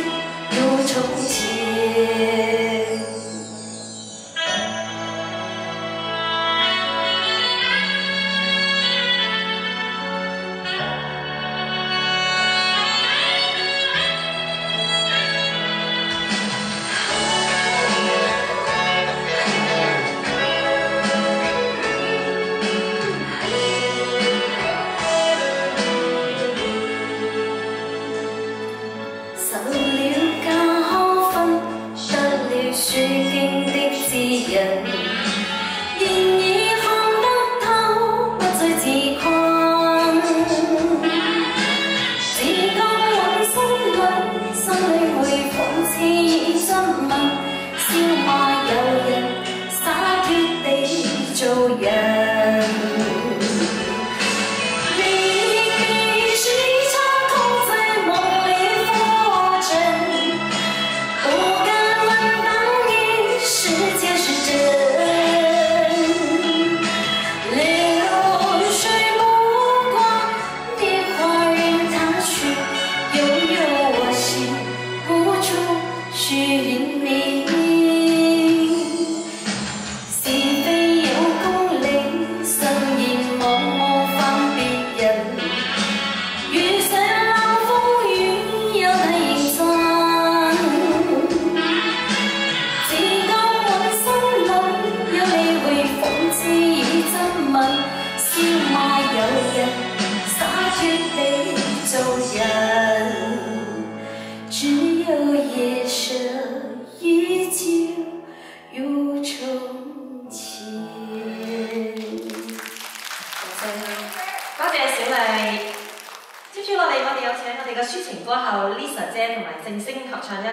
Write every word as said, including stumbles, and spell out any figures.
如从前。受了教訓，得了書經的指引，現已看得透，不再自困。自覺往心裏，心裏會諷刺以質問，笑罵有人，灑脱地做人。寻觅是非有公理，慎言莫冒犯別人。遇上冷風雨，有睇認真。自覺滿心裏有理會諷刺與質問，笑罵有人，灑脱地做人。只有夜色依舊如從前。 多謝小麗。接住落嚟，我哋有請我哋嘅抒情歌后 Lisa 姐同埋正聲合唱一。